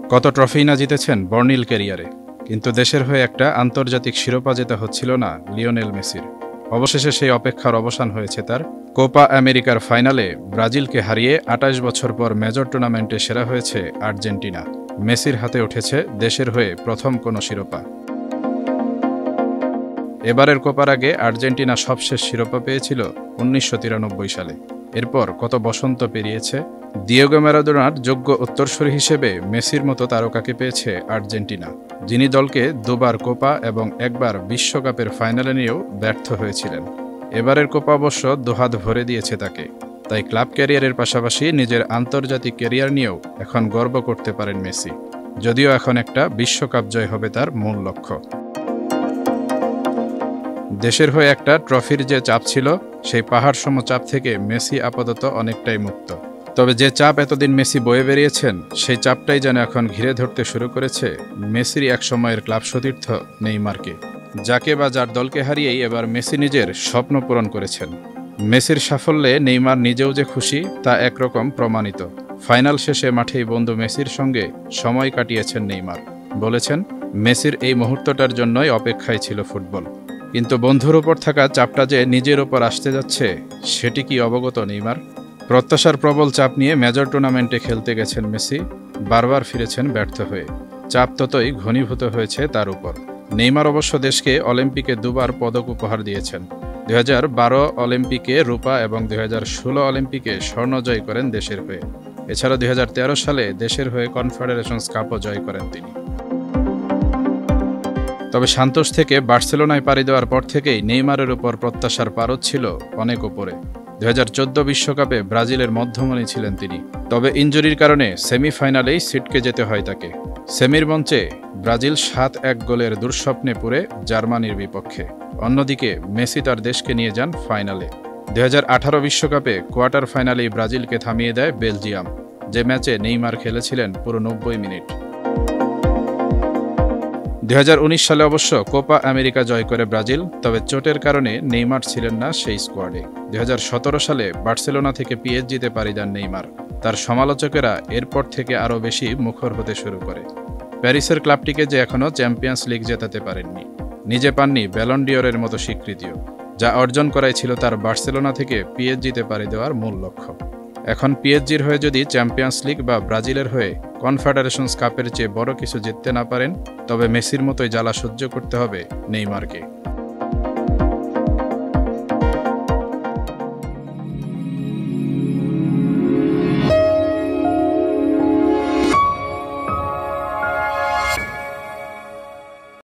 কত ট্রফি না জিতেছেন বর্ণিল ক্যারিয়ারে, কিন্তু দেশের হয়ে একটা আন্তর্জাতিক শিরোপা জেতা হচ্ছিল না লিওনেল মেসির। অবশেষে সেই অপেক্ষার অবসান হয়েছে তার। কোপা আমেরিকার ফাইনালে ব্রাজিলকে হারিয়ে ২৮ বছর পর মেজর টুর্নামেন্টে সেরা হয়েছে আর্জেন্টিনা। মেসির হাতে উঠেছে দেশের হয়ে প্রথম কোনো শিরোপা। এবারের কোপার আগে আর্জেন্টিনা সবশেষ শিরোপা পেয়েছিল ১৯৯৩ সালে। এরপর কত বসন্ত পেরিয়েছে। দিয়েগো ম্যারাডোনার যোগ্য উত্তরসূরি হিসেবে মেসির মতো তারকাকে পেয়েছে আর্জেন্টিনা, যিনি দলকে দুবার কোপা এবং একবার বিশ্বকাপের ফাইনালে নিয়েও ব্যর্থ হয়েছিলেন। এবারের কোপা অবশ্য দুহাত ভরে দিয়েছে তাকে। তাই ক্লাব ক্যারিয়ারের পাশাপাশি নিজের আন্তর্জাতিক ক্যারিয়ার নিয়েও এখন গর্ব করতে পারেন মেসি, যদিও এখন একটা বিশ্বকাপ জয় হবে তার মূল লক্ষ্য। দেশের হয়ে একটা ট্রফির যে চাপ ছিল, সেই পাহাড়সম চাপ থেকে মেসি আপাতত অনেকটাই মুক্ত। তবে যে চাপ এতদিন মেসি বয়ে বেরিয়েছেন, সেই চাপটাই যেন এখন ঘিরে ধরতে শুরু করেছে মেসির এক সময়ের ক্লাব সতীর্থ নেইমারকে, যাকে বা যার দলকে হারিয়েই এবার মেসি নিজের স্বপ্ন পূরণ করেছেন। মেসির সাফল্যে নেইমার নিজেও যে খুশি তা একরকম প্রমাণিত। ফাইনাল শেষে মাঠেই বন্ধু মেসির সঙ্গে সময় কাটিয়েছেন নেইমার। বলেছেন, মেসির এই মুহূর্তটার জন্যই অপেক্ষায় ছিল ফুটবল। কিন্তু বন্ধুর ওপর থাকা চাপটা যে নিজের ওপর আসতে যাচ্ছে, সেটি কি অবগত নেইমার? প্রত্যাশার প্রবল চাপ নিয়ে মেজর টুর্নামেন্টে খেলতে গেছেন মেসি, বারবার ফিরেছেন ব্যর্থ হয়ে। চাপ ততই ঘনীভূত হয়েছে তার উপর। নেইমার অবশ্য দেশকে অলিম্পিকে দুবার পদক উপহার দিয়েছেন। ২০১২ অলিম্পিকে রূপা এবং ২০১৬ অলিম্পিকে স্বর্ণ জয় করেন দেশের হয়ে। এছাড়া ২০১৩ সালে দেশের হয়ে কনফেডারেশনস কাপও জয় করেন তিনি। তবে সান্তোস থেকে বার্সেলোনায় পাড়ি দেওয়ার পর থেকেই নেইমারের উপর প্রত্যাশার পারদ ছিল অনেক উপরে। ২০১৪ বিশ্বকাপে ব্রাজিলের মধ্যমণি ছিলেন তিনি। তবে ইনজুরির কারণে সেমিফাইনালেই ছিটকে যেতে হয় তাকে। সেমির মঞ্চে ব্রাজিল ৭-১ গোলের দুঃস্বপ্নে পুরে জার্মানির বিপক্ষে। অন্যদিকে মেসি তার দেশকে নিয়ে যান ফাইনালে। ২০১৮ বিশ্বকাপে কোয়ার্টার ফাইনালেই ব্রাজিলকে থামিয়ে দেয় বেলজিয়াম, যে ম্যাচে নেইমার খেলেছিলেন পুরো ৯০ মিনিট। ২০১৯ সালে অবশ্য কোপা আমেরিকা জয় করে ব্রাজিল, তবে চোটের কারণে নেইমার ছিলেন না সেই স্কোয়াডে। ২০১৭ সালে বার্সেলোনা থেকে পিএসজিতে পাড়ি দেন নেইমার। তার সমালোচকেরা এরপর থেকে আরও বেশি মুখর হতে শুরু করে। প্যারিসের ক্লাবটিকে যে এখনও চ্যাম্পিয়ন্স লিগ জেতাতে পারেননি, নিজে পাননি ব্যালন ডিওরের মতো স্বীকৃতিও, যা অর্জন করাই ছিল তার বার্সেলোনা থেকে পিএসজিতে পাড়ি দেওয়ার মূল লক্ষ্য। এখন পিএসজির হয়ে যদি চ্যাম্পিয়ন্স লিগ বা ব্রাজিলের হয়ে কনফেডারেশনস কাপের চেয়ে বড় কিছু জিততে না পারেন, তবে মেসির মতোই জ্বালা সহ্য করতে হবে নেইমারকে।